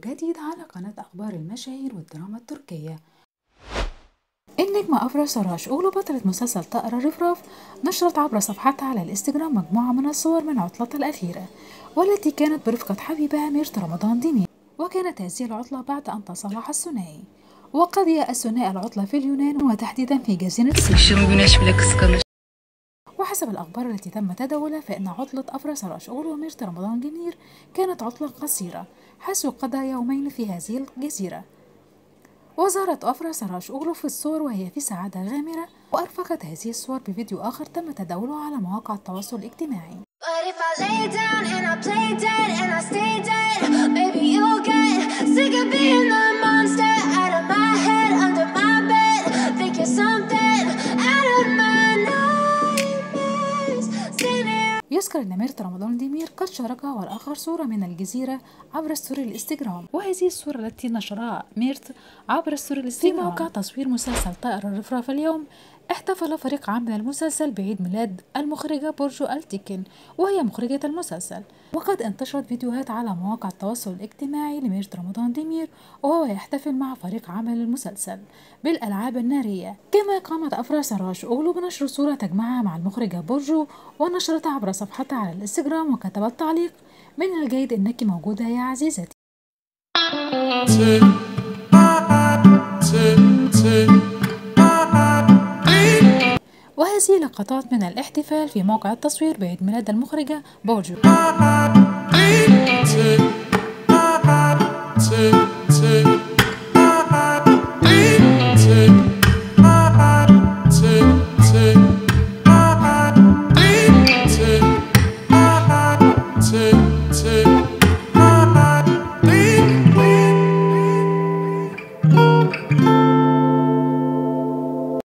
جديد على قناة أخبار المشاهير والدراما التركية. النجمة أفرا سراج أولو بطلة مسلسل طائر الرفراف نشرت عبر صفحتها على الانستجرام مجموعة من الصور من عطلتها الأخيرة، والتي كانت برفقة حبيبها ميرت رمضان ديمير. وكانت هذه العطلة بعد أن تصالح الثنائي، وقضي الثنائي العطلة في اليونان وتحديدا في جزيرة سيسي. وحسب الأخبار التي تم تداولها فإن عطلة أفرا سراج أولو وميرت رمضان ديمير كانت عطلة قصيرة، حيث قضى يومين في هذه الجزيرة. وظهرت أفرا سراج أولو في الصور وهي في سعادة غامرة، وأرفقت هذه الصور بفيديو آخر تم تداوله على مواقع التواصل الاجتماعي. يذكر أن ميرت رمضان ديمير قد شاركها هو الآخر صورة من الجزيرة عبر ستوري الانستجرام، وهذه الصورة التي نشرها ميرت عبر ستوري الانستجرام في موقع تصوير مسلسل طائر الرفراف. اليوم احتفل فريق عمل المسلسل بعيد ميلاد المخرجة بورجو التيكن، وهي مخرجة المسلسل. وقد انتشرت فيديوهات على مواقع التواصل الاجتماعي لميرت رمضان ديمير وهو يحتفل مع فريق عمل المسلسل بالألعاب النارية. كما قامت أفرا سراج أولو بنشر صورة تجمعها مع المخرجة بورجو، ونشرتها عبر صفحتها على الانستجرام وكتبت تعليق: من الجيد أنك موجودة يا عزيزتي. وهذه لقطات من الاحتفال في موقع التصوير بعيد ميلاد المخرجة بورجو.